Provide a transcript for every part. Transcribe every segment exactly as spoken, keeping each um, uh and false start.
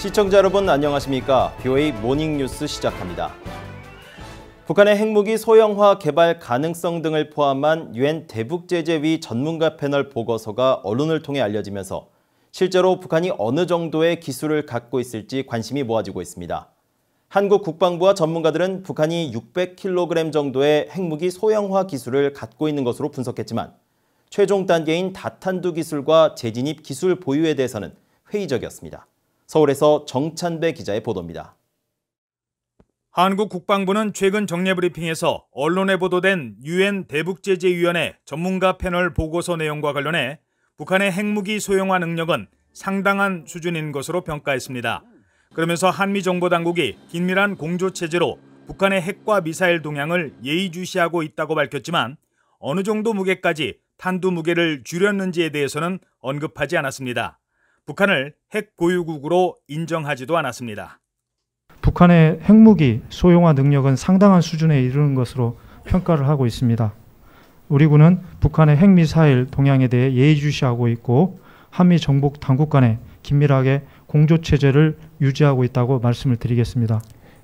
시청자 여러분 안녕하십니까? 비오에이 모닝뉴스 시작합니다. 북한의 핵무기 소형화 개발 가능성 등을 포함한 유엔 대북제재위 전문가 패널 보고서가 언론을 통해 알려지면서 실제로 북한이 어느 정도의 기술을 갖고 있을지 관심이 모아지고 있습니다. 한국 국방부와 전문가들은 북한이 육백 킬로그램 정도의 핵무기 소형화 기술을 갖고 있는 것으로 분석했지만 최종 단계인 다탄두 기술과 재진입 기술 보유에 대해서는 회의적이었습니다. 서울에서 정찬배 기자의 보도입니다. 한국 국방부는 최근 정례 브리핑에서 언론에 보도된 유엔 대북제재위원회 전문가 패널 보고서 내용과 관련해 북한의 핵무기 소형화 능력은 상당한 수준인 것으로 평가했습니다. 그러면서 한미정보당국이 긴밀한 공조체제로 북한의 핵과 미사일 동향을 예의주시하고 있다고 밝혔지만 어느 정도 무게까지 탄두 무게를 줄였는지에 대해서는 언급하지 않았습니다. 북한을 핵 보유국으로 인정하지도 않았습니다. 북한의 핵무기 소형화 능력은 상당한 수준에 이르는 것으로 평가를 하고 있습니다. 우리 군은 북한의 핵미사일 동향에 대해 예의주시하고 있고 한미 정복 당국 간에 긴밀하게 공조체제를 유지하고 있다고 말씀을 드리겠습니다.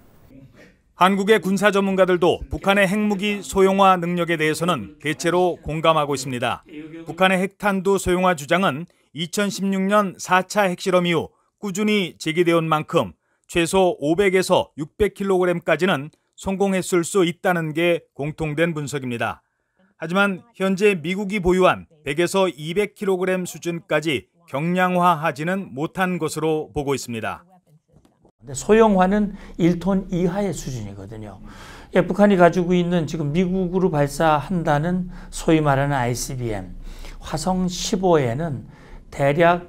한국의 군사 전문가들도 북한의 핵무기 소형화 능력에 대해서는 대체로 공감하고 있습니다. 북한의 핵탄두 소형화 주장은 이천십육 년 사 차 핵실험 이후 꾸준히 제기되어 온 만큼 최소 오백에서 육백 킬로그램까지는 성공했을 수 있다는 게 공통된 분석입니다. 하지만 현재 미국이 보유한 백에서 이백 킬로그램 수준까지 경량화하지는 못한 것으로 보고 있습니다. 소형화는 일 톤 이하의 수준이거든요. 예, 북한이 가지고 있는 지금 미국으로 발사한다는 소위 말하는 아이씨비엠 화성 십오에는 대략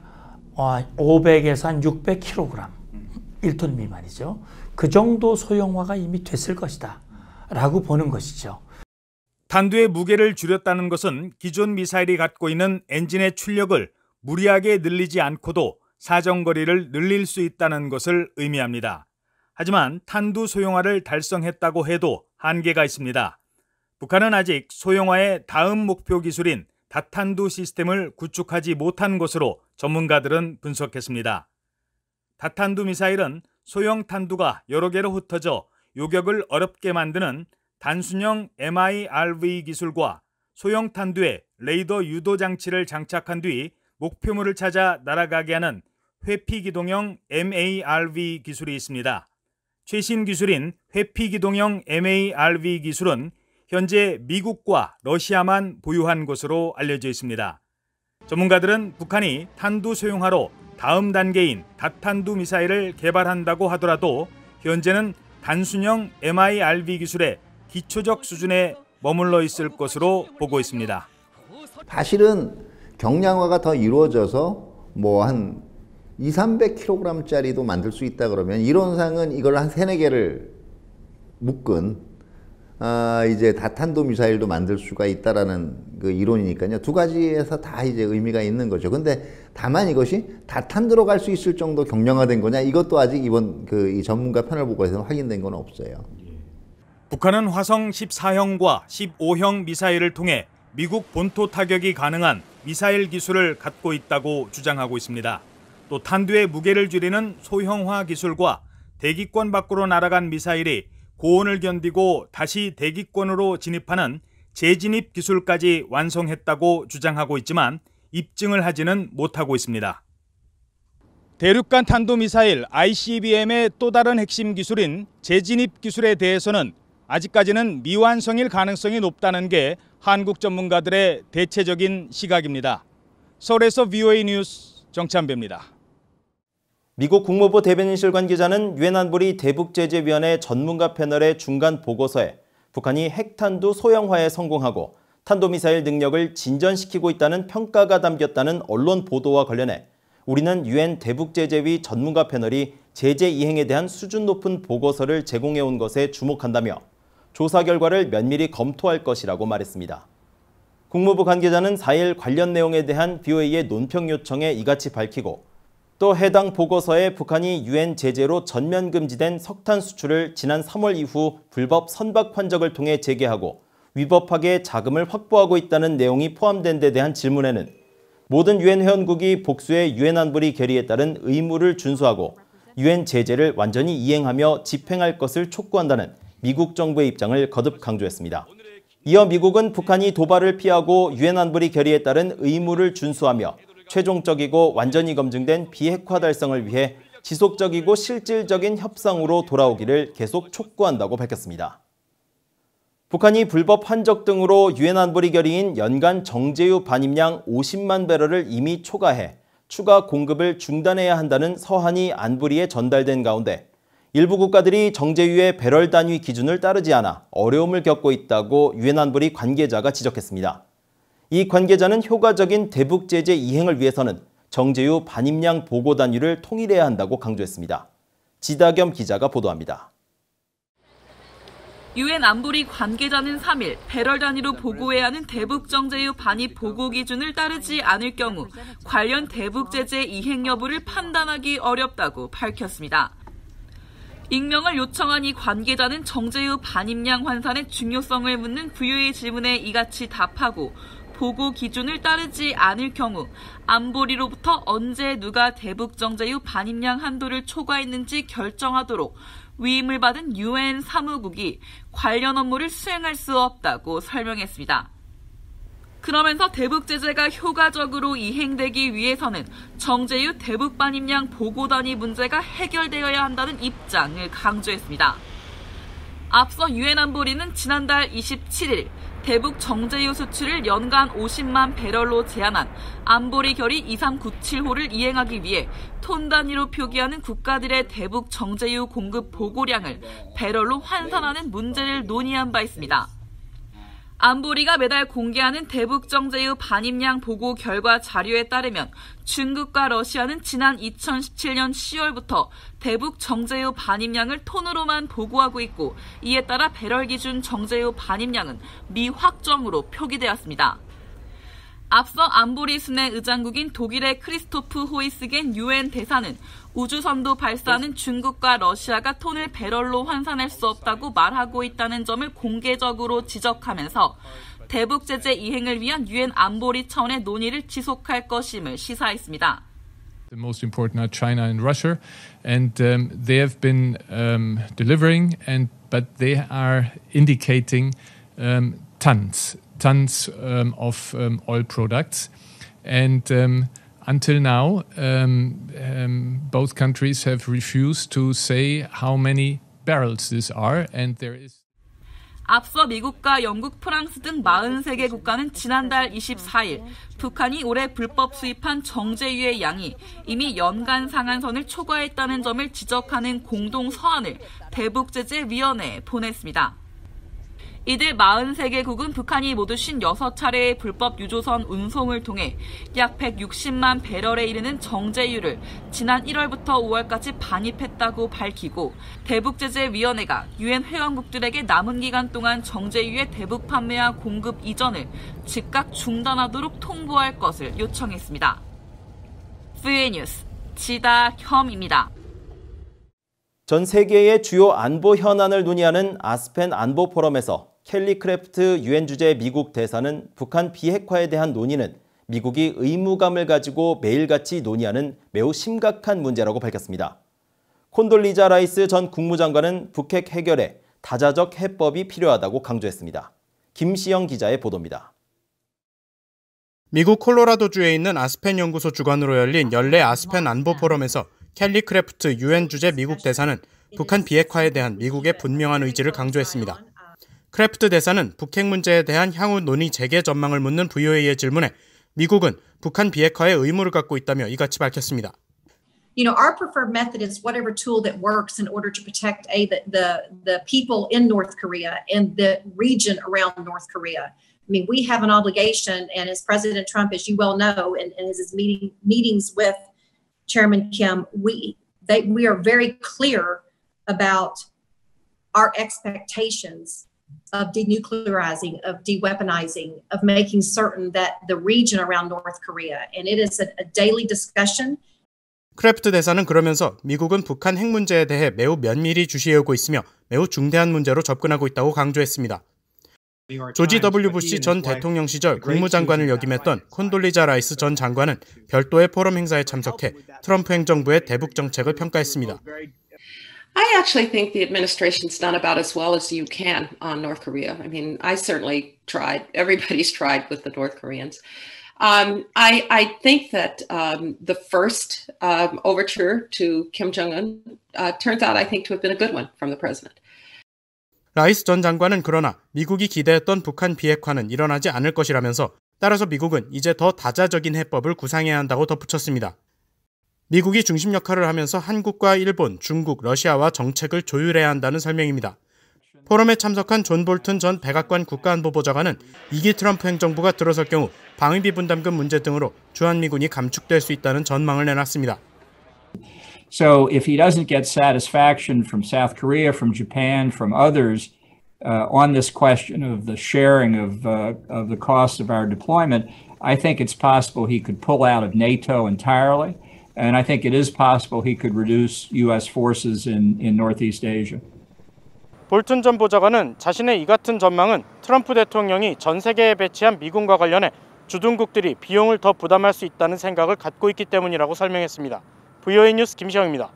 오백에서 한 육백 킬로그램, 일 톤 미만이죠. 그 정도 소형화가 이미 됐을 것이다 라고 보는 것이죠. 탄두의 무게를 줄였다는 것은 기존 미사일이 갖고 있는 엔진의 출력을 무리하게 늘리지 않고도 사정거리를 늘릴 수 있다는 것을 의미합니다. 하지만 탄두 소형화를 달성했다고 해도 한계가 있습니다. 북한은 아직 소형화의 다음 목표 기술인 다탄두 시스템을 구축하지 못한 것으로 전문가들은 분석했습니다. 다탄두 미사일은 소형 탄두가 여러 개로 흩어져 요격을 어렵게 만드는 단순형 엠아이알브이 기술과 소형 탄두에 레이더 유도 장치를 장착한 뒤 목표물을 찾아 날아가게 하는 회피기동형 엠에이알브이 기술이 있습니다. 최신 기술인 회피기동형 엠에이알브이 기술은 현재 미국과 러시아만 보유한 것으로 알려져 있습니다. 전문가들은 북한이 탄두 소형화로 다음 단계인 다탄두 미사일을 개발한다고 하더라도 현재는 단순형 엠아이알브이 기술의 기초적 수준에 머물러 있을 것으로 보고 있습니다. 사실은 경량화가 더 이루어져서 뭐 한 이삼백 킬로그램짜리도 만들 수 있다 그러면 이론상은 이걸 한 세네 개를 묶은 아 이제 다탄두 미사일도 만들 수가 있다라는 그 이론이니까요. 두 가지에서 다 이제 의미가 있는 거죠. 근데 다만 이것이 다탄두로 갈 수 있을 정도 경량화된 거냐 이것도 아직 이번 그 이 전문가 패널 보고서는 확인된 건 없어요. 북한은 화성 십사형과 십오형 미사일을 통해 미국 본토 타격이 가능한 미사일 기술을 갖고 있다고 주장하고 있습니다. 또 탄두의 무게를 줄이는 소형화 기술과 대기권 밖으로 날아간 미사일이 고온을 견디고 다시 대기권으로 진입하는 재진입 기술까지 완성했다고 주장하고 있지만 입증을 하지는 못하고 있습니다. 대륙간 탄도미사일 아이씨비엠의 또 다른 핵심 기술인 재진입 기술에 대해서는 아직까지는 미완성일 가능성이 높다는 게 한국 전문가들의 대체적인 시각입니다. 서울에서 비오에이 뉴스 정찬배입니다. 미국 국무부 대변인실 관계자는 유엔 안보리 대북제재위원회 전문가 패널의 중간 보고서에 북한이 핵탄두 소형화에 성공하고 탄도미사일 능력을 진전시키고 있다는 평가가 담겼다는 언론 보도와 관련해 우리는 유엔 대북제재위 전문가 패널이 제재 이행에 대한 수준 높은 보고서를 제공해온 것에 주목한다며 조사 결과를 면밀히 검토할 것이라고 말했습니다. 국무부 관계자는 사일 관련 내용에 대한 비오에이의 논평 요청에 이같이 밝히고 또 해당 보고서에 북한이 유엔 제재로 전면 금지된 석탄 수출을 지난 삼월 이후 불법 선박 환적을 통해 재개하고 위법하게 자금을 확보하고 있다는 내용이 포함된 데 대한 질문에는 모든 유엔 회원국이 복수의 유엔 안보리 결의에 따른 의무를 준수하고 유엔 제재를 완전히 이행하며 집행할 것을 촉구한다는 미국 정부의 입장을 거듭 강조했습니다. 이어 미국은 북한이 도발을 피하고 유엔 안보리 결의에 따른 의무를 준수하며 최종적이고 완전히 검증된 비핵화 달성을 위해 지속적이고 실질적인 협상으로 돌아오기를 계속 촉구한다고 밝혔습니다. 북한이 불법 환적 등으로 유엔 안보리 결의인 연간 정제유 반입량 오십만 배럴을 이미 초과해 추가 공급을 중단해야 한다는 서한이 안보리에 전달된 가운데 일부 국가들이 정제유의 배럴 단위 기준을 따르지 않아 어려움을 겪고 있다고 유엔 안보리 관계자가 지적했습니다. 이 관계자는 효과적인 대북 제재 이행을 위해서는 정제유 반입량 보고 단위를 통일해야 한다고 강조했습니다. 지다겸 기자가 보도합니다. 유엔 안보리 관계자는 삼 일 배럴 단위로 보고해야 하는 대북 정제유 반입 보고 기준을 따르지 않을 경우 관련 대북 제재 이행 여부를 판단하기 어렵다고 밝혔습니다. 익명을 요청한 이 관계자는 정제유 반입량 환산의 중요성을 묻는 부유의 질문에 이같이 답하고 보고 기준을 따르지 않을 경우 안보리로부터 언제 누가 대북 정제유 반입량 한도를 초과했는지 결정하도록 위임을 받은 유엔 사무국이 관련 업무를 수행할 수 없다고 설명했습니다. 그러면서 대북 제재가 효과적으로 이행되기 위해서는 정제유 대북 반입량 보고 단위 문제가 해결되어야 한다는 입장을 강조했습니다. 앞서 유엔 안보리는 지난달 이십칠 일 대북 정제유 수출을 연간 오십만 배럴로 제한한 안보리 결의 이삼구칠 호를 이행하기 위해 톤 단위로 표기하는 국가들의 대북 정제유 공급 보고량을 배럴로 환산하는 문제를 논의한 바 있습니다. 안보리가 매달 공개하는 대북 정제유 반입량 보고 결과 자료에 따르면 중국과 러시아는 지난 이천십칠 년 시월부터 대북 정제유 반입량을 톤으로만 보고하고 있고 이에 따라 배럴 기준 정제유 반입량은 미확정으로 표기되었습니다. 앞서 안보리 순회 의장국인 독일의 크리스토프 호이스겐 유엔 대사는 우주선도 발사하는 중국과 러시아가 톤을 배럴로 환산할 수 없다고 말하고 있다는 점을 공개적으로 지적하면서 대북 제재 이행을 위한 유엔 안보리 차원의 논의를 지속할 것임을 시사했습니다. The most important are China and Russia, and um, they have been um, delivering, and but they are indicating um, tons, tons um, of um, oil products, and um, until now, um, um, both countries have refused to say how many barrels these are, and there is. 앞서 미국과 영국, 프랑스 등 사십삼 개 국가는 지난달 이십사 일 북한이 올해 불법 수입한 정제유의 양이 이미 연간 상한선을 초과했다는 점을 지적하는 공동 서한을 대북제재위원회에 보냈습니다. 이들 사십삼 개국은 북한이 모두 오십육 차례의 불법 유조선 운송을 통해 약 백육십만 배럴에 이르는 정제유를 지난 일월부터 오월까지 반입했다고 밝히고 대북제재위원회가 유엔 회원국들에게 남은 기간 동안 정제유의 대북 판매와 공급 이전을 즉각 중단하도록 통보할 것을 요청했습니다. 브이오에이 뉴스 지다겸입니다. 전 세계의 주요 안보 현안을 논의하는 아스펜 안보 포럼에서 켈리 크래프트 유엔 주재 미국 대사는 북한 비핵화에 대한 논의는 미국이 의무감을 가지고 매일같이 논의하는 매우 심각한 문제라고 밝혔습니다. 콘돌리자 라이스 전 국무장관은 북핵 해결에 다자적 해법이 필요하다고 강조했습니다. 김시영 기자의 보도입니다. 미국 콜로라도주에 있는 아스펜 연구소 주관으로 열린 연례 아스펜 안보 포럼에서 켈리 크래프트 유엔 주재 미국 대사는 북한 비핵화에 대한 미국의 분명한 의지를 강조했습니다. 크래프트 대사는 북핵 문제에 대한 향후 논의 재개 전망을 묻는 브이오에이의 질문에 미국은 북한 비핵화에 의무를 갖고 있다며 이같이 밝혔습니다. You know, our preferred method is whatever tool that works in order to protect a, the, the, the people in North Korea and the region around North Korea. I mean, we have an obligation, and as President Trump, as you well know, and, and his meeting, meetings with Chairman Kim, we, they, we are very clear about our expectations of denuclearizing, of de-weaponizing, of making certain that the region around North Korea, and it is a, a daily discussion. 크래프트 대사는 그러면서 미국은 북한 핵 문제에 대해 매우 면밀히 주시해오고 있으며 매우 중대한 문제로 접근하고 있다고 강조했습니다. 조지 더블유 부시 전 대통령 시절 국무장관을 역임했던 콘돌리자 라이스 전 장관은 별도의 포럼 행사에 참석해 트럼프 행정부의 대북 정책을 평가했습니다. I actually think the administration's done about as well as you can on North Korea. I mean, I certainly tried. Everybody's tried with the North Koreans. Um, I, I think that um, the first um, overture to Kim Jong-un uh, turns out, I think, to have been a good one from the president. 라이스 전 장관은 그러나 미국이 기대했던 북한 비핵화는 일어나지 않을 것이라면서 따라서 미국은 이제 더 다자적인 해법을 구상해야 한다고 덧붙였습니다. 미국이 중심 역할을 하면서 한국과 일본, 중국, 러시아와 정책을 조율해야 한다는 설명입니다. 포럼에 참석한 존 볼튼 전 백악관 국가안보보좌관은 이기 트럼프 행정부가 들어설 경우 방위비 분담금 문제 등으로 주한미군이 감축될 수 있다는 전망을 내놨습니다. So if he doesn't get satisfaction from South Korea, from Japan, from others uh, on this question of the sharing of, uh, of the costs of our deployment, I think it's possible he could pull out of NATO entirely. And I think it is possible he could reduce U S forces in, in Northeast Asia. 볼튼 전 보좌관은 자신의 이 같은 전망은 트럼프 대통령이 전 세계에 배치한 미군과 관련해 주둔국들이 비용을 더 부담할 수 있다는 생각을 갖고 있기 때문이라고 설명했습니다. 브이오에이 뉴스 김시영입니다.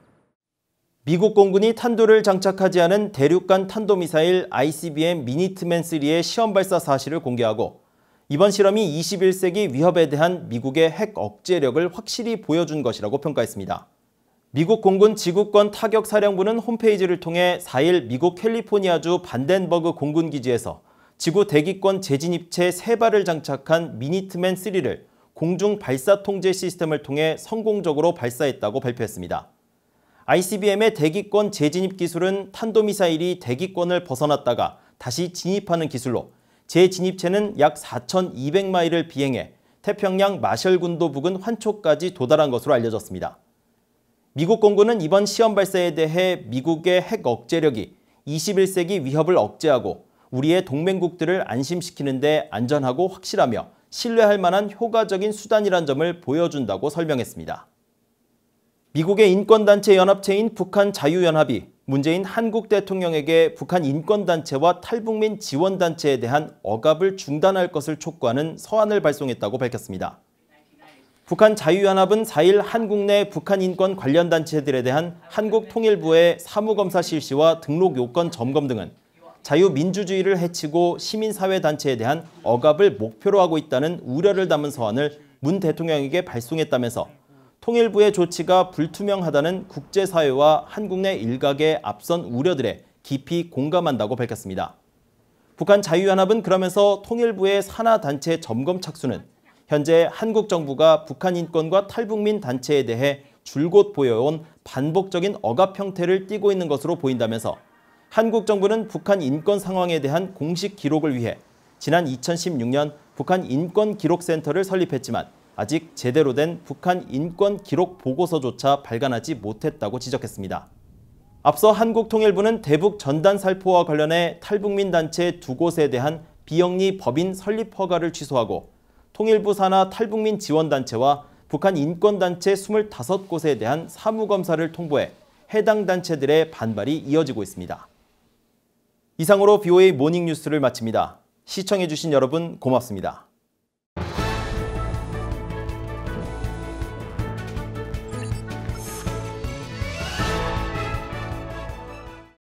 미국 공군이 탄두를 장착하지 않은 대륙간 탄도미사일 아이씨비엠 미니트맨 쓰리의 시험 발사 사실을 공개하고 이번 실험이 이십일 세기 위협에 대한 미국의 핵 억제력을 확실히 보여준 것이라고 평가했습니다. 미국 공군 지구권 타격사령부는 홈페이지를 통해 사일 미국 캘리포니아주 반덴버그 공군기지에서 지구 대기권 재진입체 세 발을 장착한 미니트맨 쓰리를 공중 발사 통제 시스템을 통해 성공적으로 발사했다고 발표했습니다. 아이씨비엠의 대기권 재진입 기술은 탄도미사일이 대기권을 벗어났다가 다시 진입하는 기술로 재진입체는 약 사천이백 마일을 비행해 태평양 마셜군도 부근 환초까지 도달한 것으로 알려졌습니다. 미국 공군은 이번 시험 발사에 대해 미국의 핵 억제력이 이십일 세기 위협을 억제하고 우리의 동맹국들을 안심시키는 데 안전하고 확실하며 신뢰할 만한 효과적인 수단이란 점을 보여준다고 설명했습니다. 미국의 인권단체 연합체인 북한 자유연합이 문재인 한국 대통령에게 북한 인권단체와 탈북민 지원단체에 대한 억압을 중단할 것을 촉구하는 서한을 발송했다고 밝혔습니다. 북한 자유연합은 사일 한국 내 북한 인권 관련 단체들에 대한 한국 통일부의 사무검사 실시와 등록 요건 점검 등은 자유민주주의를 해치고 시민사회단체에 대한 억압을 목표로 하고 있다는 우려를 담은 서한을 문 대통령에게 발송했다면서 통일부의 조치가 불투명하다는 국제사회와 한국 내 일각의 앞선 우려들에 깊이 공감한다고 밝혔습니다. 북한 자유연합은 그러면서 통일부의 산하단체 점검 착수는 현재 한국 정부가 북한 인권과 탈북민 단체에 대해 줄곧 보여온 반복적인 억압 형태를 띠고 있는 것으로 보인다면서 한국 정부는 북한 인권 상황에 대한 공식 기록을 위해 지난 이천십육 년 북한 인권기록센터를 설립했지만 아직 제대로 된 북한 인권 기록 보고서조차 발간하지 못했다고 지적했습니다. 앞서 한국통일부는 대북 전단 살포와 관련해 탈북민 단체 두 곳에 대한 비영리 법인 설립 허가를 취소하고 통일부 산하 탈북민 지원단체와 북한 인권단체 이십오 곳에 대한 사무검사를 통보해 해당 단체들의 반발이 이어지고 있습니다. 이상으로 브이오에이 모닝뉴스를 마칩니다. 시청해주신 여러분 고맙습니다.